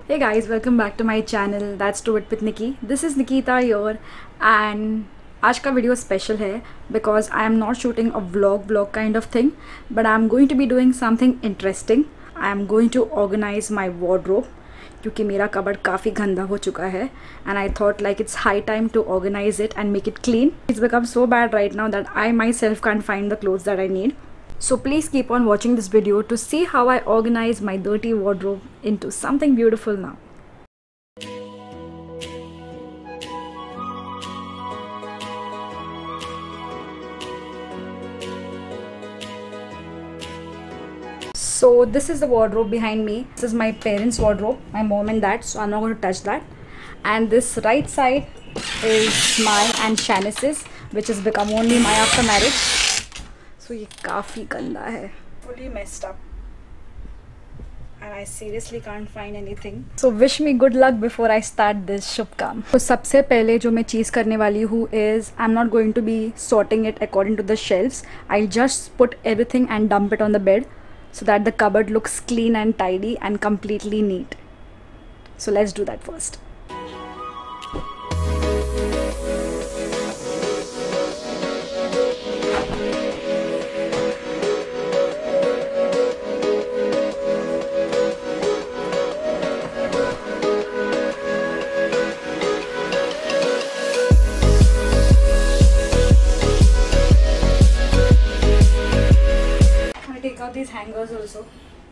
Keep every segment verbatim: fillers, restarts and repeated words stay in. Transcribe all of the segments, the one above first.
Hey guys, welcome back to my channel. That's Do It with Nikki. This is Nikita here and आज का video special है because I am not shooting a vlog vlog kind of thing, but I am going to be doing something interesting. I am going to organize my wardrobe क्योंकि मेरा cupboard काफ़ी गंदा हो चुका है and I thought like it's high time to organize it and make it clean. It's become so bad right now that I myself can't find the clothes that I need. So please keep on watching this video to see how I organize my dirty wardrobe into something beautiful now. So this is the wardrobe behind me. This is my parents' wardrobe, my mom and dad, so I'm not going to touch that. And this right side is my and Shanice's, which has become only my after marriage. So ये काफ़ी गंदा है, fully messed up, and I seriously can't find anything. So wish me good luck before I start this शुभ काम. तो सबसे पहले जो मैं चीज़ करने वाली हूँ is I'm not going to be sorting it according to the shelves. I'll just put everything and dump it on the bed so that the cupboard looks clean and tidy and completely neat. So let's do that first. Take out these hangers also.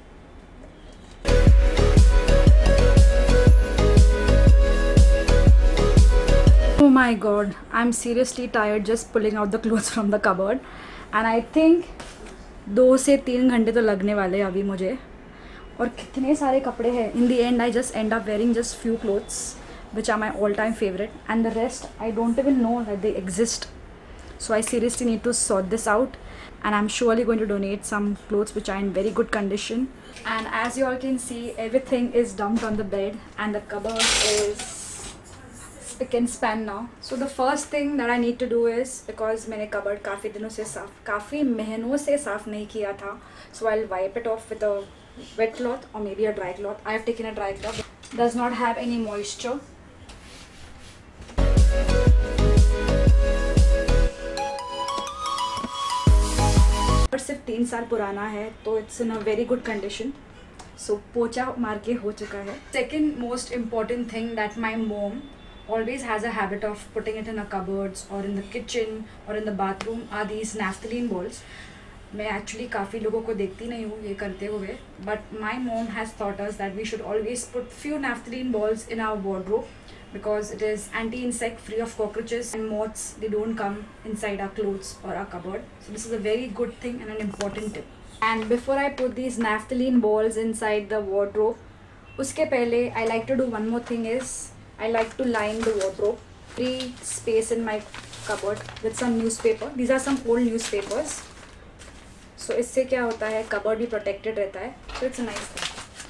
Oh my god, I'm seriously tired just pulling out the clothes from the cupboard, and I think दो से तीन घंटे तो लगने वाले हैं अभी मुझे, और कितने सारे कपड़े हैं. In the end I just end up wearing just few clothes which are my all time favorite, and the rest I don't even know that they exist. So I seriously need to sort this out, and I'm surely going to donate some clothes which are in very good condition. And as you all can see, everything is dumped on the bed and the cupboard is spick and span now. So the first thing that I need to do is, because मैंने cupboard काफ़ी दिनों से साफ काफ़ी महीनों से साफ नहीं किया था, so I'll wipe it off with a wet cloth or maybe a dry cloth. I have taken a dry cloth. Does not have any moisture. पर सिर्फ तीन साल पुराना है तो it's in a very good condition. So पोछा मार के हो चुका है. Second most important thing that my mom always has a habit of putting it in a cupboards or in the kitchen or in the bathroom are these naphthalene balls. मैं actually काफ़ी लोगों को देखती नहीं हूँ ये करते हुए, but my mom has thought us that we should always put few naphthalene balls in our wardrobe because it is anti-insect, free of cockroaches and moths. They don't come inside our clothes or our cupboard. So this is a very good thing and an important tip. And before I put these naphthalene balls inside the wardrobe, उसके पहले I like to do one more thing is I like to line the wardrobe, free space in my cupboard with some newspaper. These are some old newspapers. So इससे क्या होता है, cupboard भी protected रहता है. So it's a nice thing.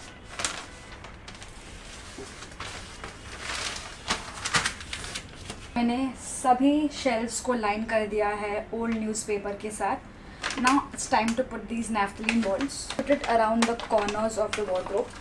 मैंने सभी shelves को line कर दिया है old newspaper के साथ. Now it's time to put these naphthalene balls. Put it around the corners of the wardrobe.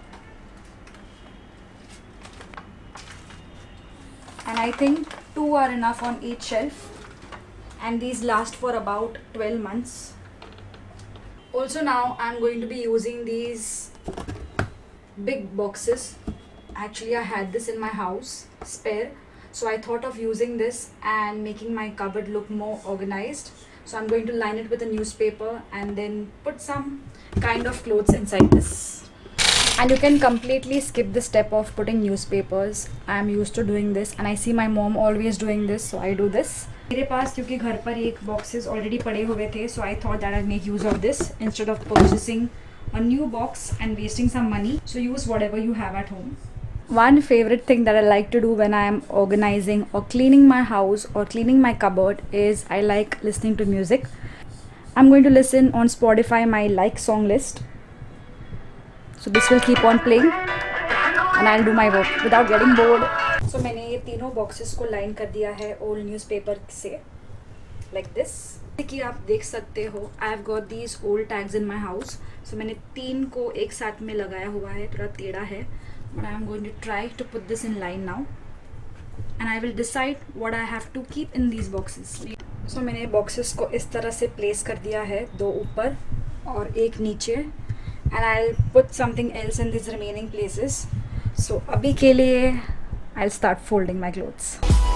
And I think two are enough on each shelf, and these last for about twelve months. Also now I'm going to be using these big boxes. Actually I had this in my house spare, so I thought of using this and making my cupboard look more organized. So I'm going to line it with a newspaper and then put some kind of clothes inside this. And you can completely skip the step of putting newspapers. I am used to doing this and I see my mom always doing this, so I do this. मेरे पास क्योंकि घर पर एक boxes already पड़े हुए थे, so I thought that I'd make use of this instead of purchasing a new box and wasting some money. So use whatever you have at home. One favorite thing that I like to do when I am organizing or cleaning my house or cleaning my cupboard is I like listening to music. I'm going to listen on Spotify my like song list. So this will keep on playing and I'll do my work without getting bored. So मैंने ये तीनों boxes को line कर दिया है old newspaper से, like this. कि आप देख सकते हो I have got these old tags in my house. So मैंने तीन को एक साथ में लगाया हुआ है, थोड़ा टेढ़ा है but I am going to try to put this in line now, and I will decide what I have to keep in these boxes. So मैंने boxes को इस तरह से place कर दिया है, दो ऊपर और एक नीचे, and I'll put something else in these remaining places. So अभी के लिए I'll start folding my clothes.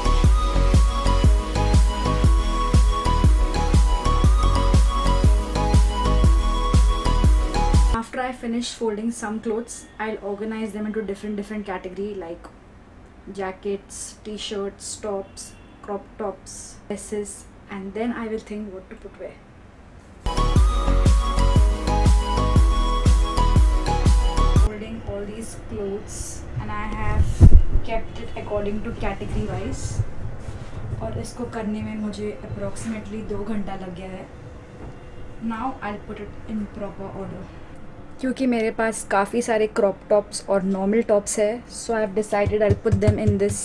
After I finish folding some clothes, I'll organize them into different different category like jackets, t-shirts, tops, crop tops, dresses, and then I will think what to put where. All these clothes, and I have kept it according to category wise, और इसको करने में मुझे approximately दो घंटा लग गया है. Now I'll put it in proper order. क्योंकि मेरे पास काफ़ी सारे crop tops और normal tops है, so I have decided I'll put them in this.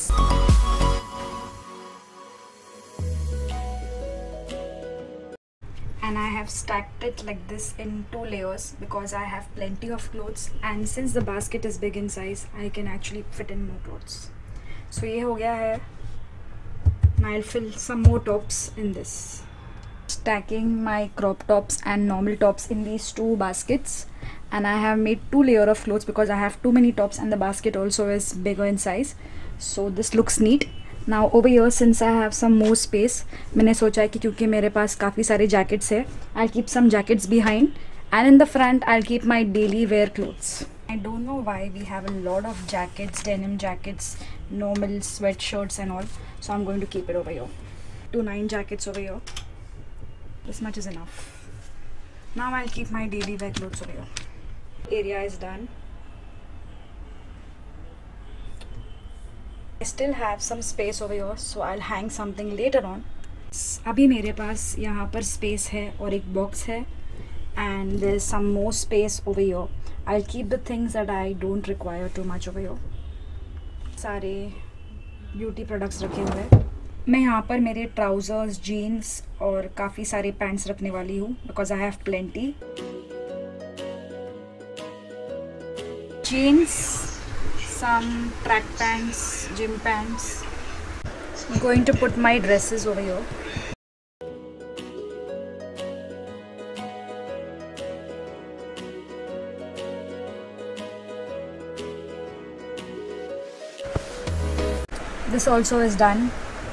And I have stacked it like this in two layers because I have plenty of clothes, and since the basket is big in size, I can actually fit in more clothes. So ये हो गया है. Now I'll fill some more tops in this. Stacking my crop tops and normal tops in these two baskets, and I have made two layer of clothes because I have too many tops and the basket also is bigger in size. So this looks neat. Now over here, since I have some more space, मैंने सोचा है कि क्योंकि मेरे पास काफ़ी सारे jackets है, I'll keep some jackets behind, and in the front I'll keep my daily wear clothes. I don't know why we have a lot of jackets, denim jackets, normal sweatshirts and all, so I'm going to keep it over here. Two nine jackets over here. This much is enough. Now I'll keep my daily wear clothes over here. Area is done. I still have some space over here, so I'll hang something later on. अभी मेरे पास यहाँ पर space है और एक box है, and there's some more space over here. I'll keep the things that I don't require too much over here. सारे beauty products रखे हुए हैं. मैं यहाँ पर मेरे trousers, jeans और काफ़ी सारे pants रखने वाली हूँ because I have plenty. Jeans, some track pants, gym pants. I'm going to put my dresses over here. This also is done.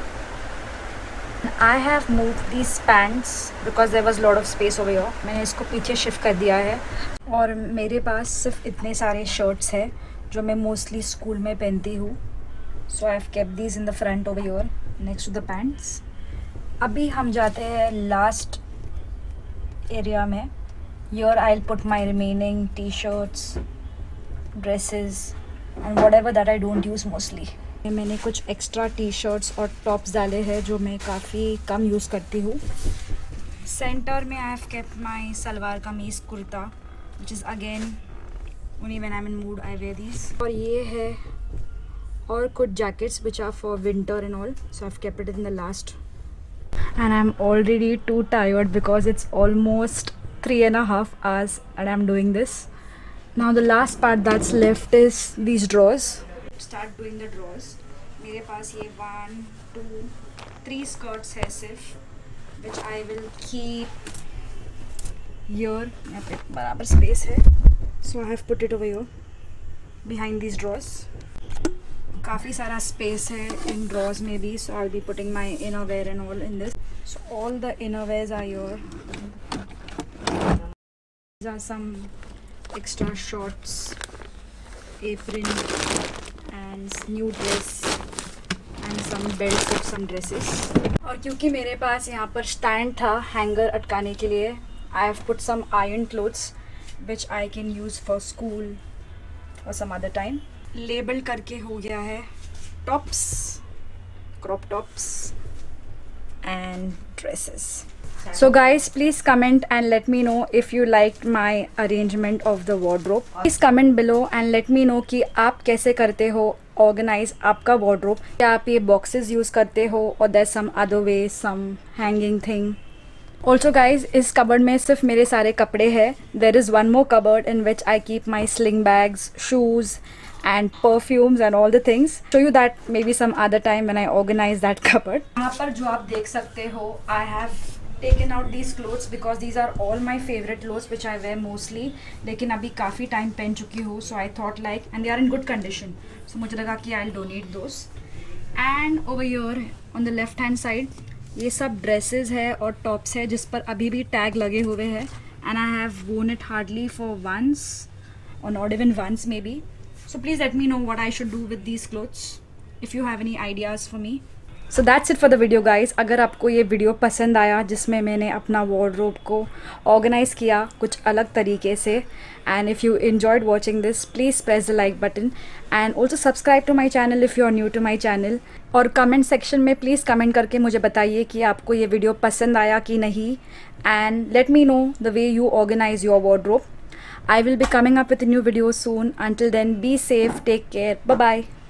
I have moved these pants because there was a lot of space over here. मैंने इसको पीछे shift कर दिया है, और मेरे पास सिर्फ इतने सारे shirts है जो मैं मोस्टली स्कूल में पहनती हूँ. So I have kept these in the front over here next to the pants. अभी हम जाते हैं लास्ट एरिया में. Here I will put my remaining T shirts, dresses and whatever that I don't use mostly. मैंने कुछ extra T shirts और tops डाले हैं जो मैं काफ़ी कम यूज़ करती हूँ. सेंटर में I have kept my salwar kameez kurta, which is again only when I'm in mood I wear these. और ये है और कुछ jackets which are for winter and all, so I've kept it in the last. And I'm already too tired because it's almost three and a half hours and I'm doing this. Now the last part that's left is these drawers. Start doing the drawers. मेरे पास ये one, two, three skirts है सिर्फ, which I will keep here. यहाँ पे बराबर space है. So I have put it over here behind these drawers. काफ़ी सारा space है in drawers में भी, so I'll be putting my innerwear and all in this. So all the innerwears are here. These are some extra shorts, apron, and new dress and some belts of some dresses. और क्योंकि मेरे पास यहाँ पर stand था hanger अटकाने के लिए, I have put some iron clothes which I can use for school or some other time. Label करके हो गया है tops, crop tops and dresses. So guys, please comment and let me know if you liked my arrangement of the wardrobe. Please comment below and let me know कि आप कैसे करते हो organize आपका wardrobe. क्या आप ये boxes use करते हो or there's some other way, some hanging thing. Also guys, इस cupboard में सिर्फ मेरे सारे कपड़े हैं. There is one more cupboard in which I keep my sling bags, shoes and perfumes and all the things. Show you that maybe some other time when I organize that cupboard. यहाँ पर जो आप देख सकते हो, I have taken out these clothes because these are all my favorite clothes which I wear mostly. लेकिन अभी काफ़ी टाइम पहन चुकी हूँ, so I thought like, and they are in good condition, so मुझे लगा कि I'll donate those. And over here on the left hand side, ये सब ड्रेसेस है और टॉप्स है जिस पर अभी भी टैग लगे हुए हैं, and I have worn it hardly for once or not even once maybe. So please let me know what I should do with these clothes if you have any ideas for me. So that's it for the video guys. अगर आपको ये video पसंद आया जिसमें मैंने अपना wardrobe को organise किया कुछ अलग तरीके से, and if you enjoyed watching this, please press the like button and also subscribe to my channel if you are new to my channel. और कमेंट सेक्शन में प्लीज़ कमेंट करके मुझे बताइए कि आपको ये वीडियो पसंद आया कि नहीं, and let me know the way you organize your wardrobe. I will be coming up with a new video soon. Until then, be safe, take care, bye bye.